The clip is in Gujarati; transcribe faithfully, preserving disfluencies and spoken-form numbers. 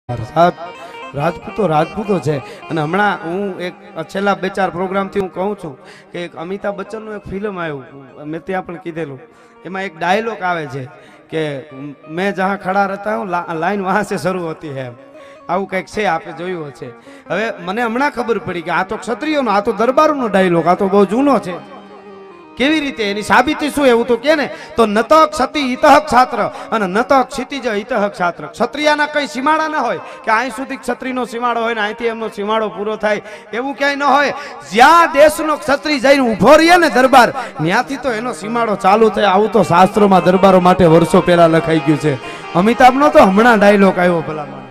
સાહેબ રાજપૂતો રાજપૂતો છે અને હમણાં હું એક છેલ્લા બે ચાર પ્રોગ્રામથી હું કહું છું કે એક અમિતાભ બચ્ચનનું એક ફિલ્મ આવ્યું, મેં ત્યાં પણ કીધેલું, એમાં એક ડાયલોગ આવે છે કે મેં જहाँ ખડા રહેતા હું લાઈન વહાં સે શરૂ હોતી હૈ, આવું કંઈક છે, આપણે જોયું હશે. હવે મને હમણાં ખબર પડી કે આ તો ક્ષત્રિયોનો, આ તો દરબારોનો ડાયલોગ, આ તો બહુ જૂનો છે. કેવી રીતે એની સાબિતી શું? એવું તો કે ને તો નત ક્ષતિ હિતઃ ક્ષાત્ર અને નત ક્ષિતિજ હિતઃ ક્ષાત્ર. ક્ષત્રિયના કઈ સીમાડા ન હોય કે અહીં સુધી ક્ષત્રિયનો સીમાડો હોય ને અહીંથી એમનો સીમાડો પૂરો થાય, એવું ક્યાંય ન હોય. જ્યાં દેશનો ક્ષત્રિય જઈને ઉભો રહીએ ને દરબાર, ત્યાંથી તો એનો સીમાડો ચાલુ થાય. આવું તો શાસ્ત્રોમાં દરબારો માટે વર્ષો પહેલા લખાઈ ગયું છે. અમિતાભનો તો હમણાં ડાયલોગ આવ્યો ભલામણ.